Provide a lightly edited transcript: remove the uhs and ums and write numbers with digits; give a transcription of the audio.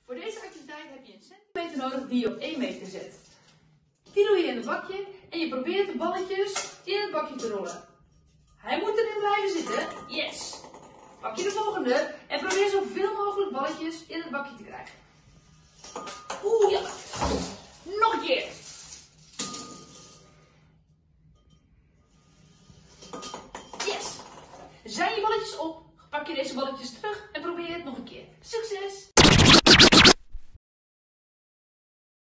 Voor deze activiteit heb je een centimeter nodig die je op 1 meter zet. Die doe je in het bakje en je probeert de balletjes in het bakje te rollen. Hij moet erin blijven zitten. Yes! Pak je de volgende en probeer zoveel mogelijk balletjes in het bakje te krijgen. Oeh, ja. Nog een keer. Yes! Zijn je balletjes op? Pak je deze balletjes terug en probeer het nog een keer. Succes!